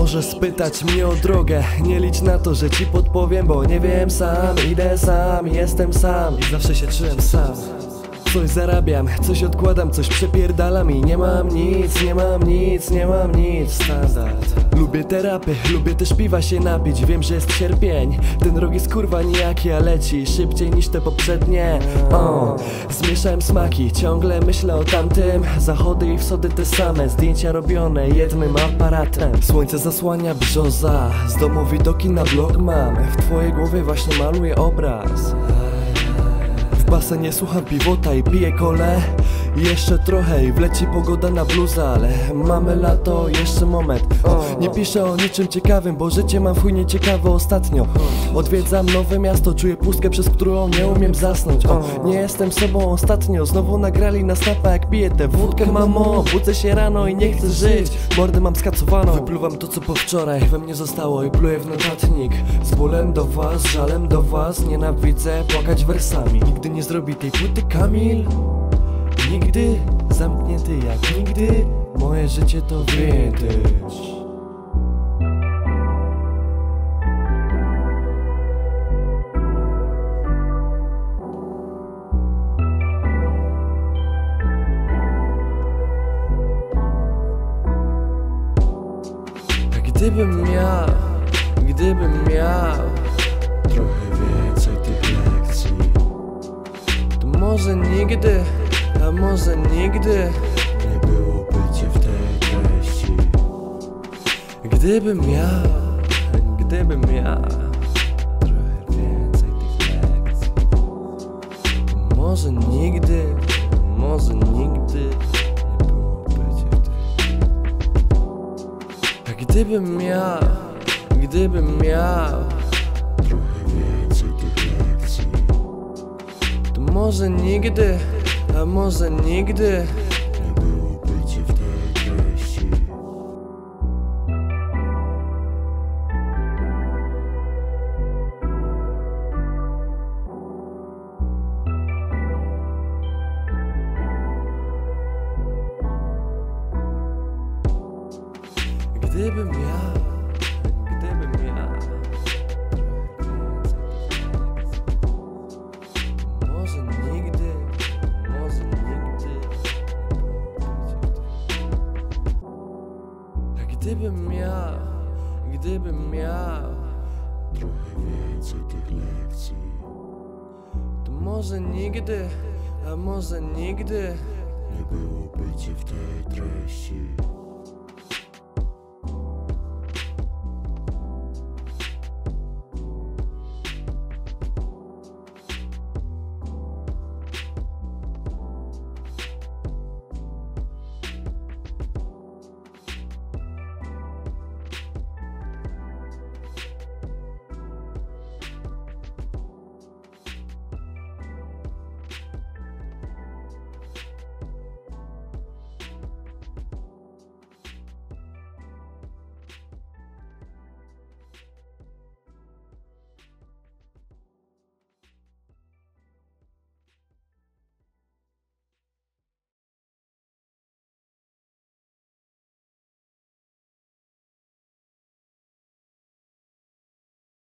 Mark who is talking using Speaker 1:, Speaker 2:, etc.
Speaker 1: Możesz spytać mnie o drogę, nie licz na to, że ci podpowiem, bo nie wiem sam, idę sam, jestem sam i zawsze się czułem sam. Coś zarabiam, coś odkładam, coś przepierdalam i nie mam nic, nie mam nic, nie mam nic, standard. Lubię terapy, lubię też piwa się napić, wiem, że jest sierpień. Ten rok jest kurwa nijaki, a leci szybciej niż te poprzednie. Zmieszałem smaki, ciągle myślę o tamtym. Zachody i wsody te same, zdjęcia robione jednym aparatem. Słońce zasłania brzoza, z domu widoki na blok mam. W twojej głowie właśnie maluję obraz. W basenie słucham piwota i piję kole. Jeszcze trochę i wleci pogoda na bluza, ale mamy lato, jeszcze moment. Nie piszę o niczym ciekawym, bo życie mam w chuj nieciekawe ostatnio. Odwiedzam nowe miasto, czuję pustkę, przez którą nie umiem zasnąć. Nie jestem sobą ostatnio, znowu nagrali na snapa jak piję tę wódkę, mamo. Budzę się rano i nie chcę żyć, mordę mam skacowaną. Wypluwam to co po wczoraj we mnie zostało i pluję w notatnik. Z bólem do was, żalem do was, nienawidzę płakać wersami. Nigdy nie zrobi tej płyty Kamil, nigdy, zamknięty jak nigdy, moje życie to vintage. Gdybym miał trochę więcej tych lekcji, to może nigdy, a może nigdy nie byłoby cię w tej treści. Gdybym miał trochę więcej tych lekcji, to może nigdy nie byłoby cię w tej. A gdybym miał trochę więcej tych lekcji, to może nigdy, a może nigdy nie byłoby cię w tej treści. Gdybym miał może nigdy a gdybym miał trochę więcej tych lekcji, to może nigdy, a może nigdy nie byłoby cię w tej treści.